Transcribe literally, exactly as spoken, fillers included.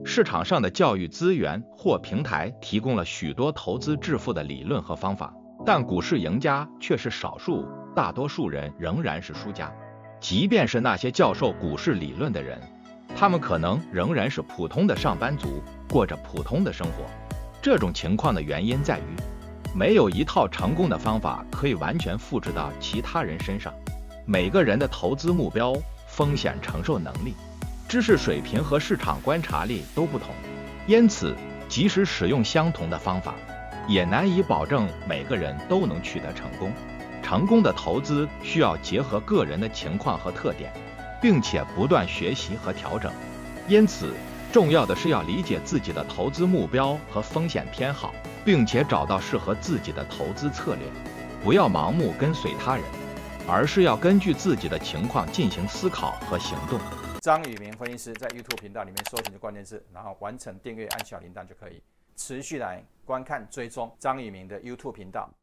市场上的教育资源或平台提供了许多投资致富的理论和方法，但股市赢家却是少数，大多数人仍然是输家。即便是那些教授股市理论的人，他们可能仍然是普通的上班族，过着普通的生活。这种情况的原因在于，没有一套成功的方法可以完全复制到其他人身上。每个人的投资目标、风险承受能力、知识水平和市场观察力都不同，因此即使使用相同的方法，也难以保证每个人都能取得成功。成功的投资需要结合个人的情况和特点，并且不断学习和调整。因此，重要的是要理解自己的投资目标和风险偏好，并且找到适合自己的投资策略。不要盲目跟随他人，而是要根据自己的情况进行思考和行动。 张宇明分析师在 YouTube 频道里面搜寻的关键字，然后完成订阅，按小铃铛就可以持续来观看追踪张宇明的 YouTube 频道。